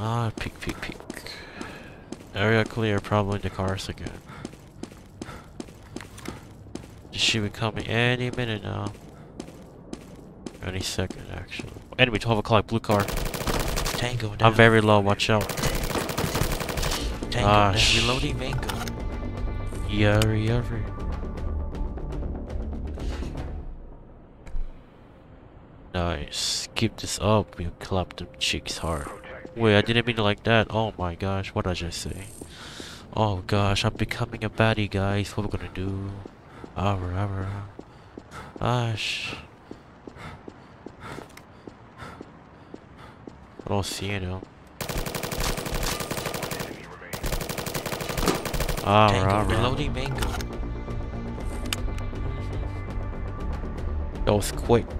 Ah, peek, peek, peek. Area clear, probably the cars again. She be coming any minute now. Any second, actually. Enemy 12 o'clock, blue car. Tango down. I'm very low, watch out. Tango down. Reloading Mango. Yuri, yuri. Nice. Keep this up, you clap them cheeks hard. Wait, I didn't mean it like that. Oh my gosh, what did I just say? Oh gosh, I'm becoming a baddie, guys. What we gonna do? Gosh. I don't see him. Reloading Mango. That was quick.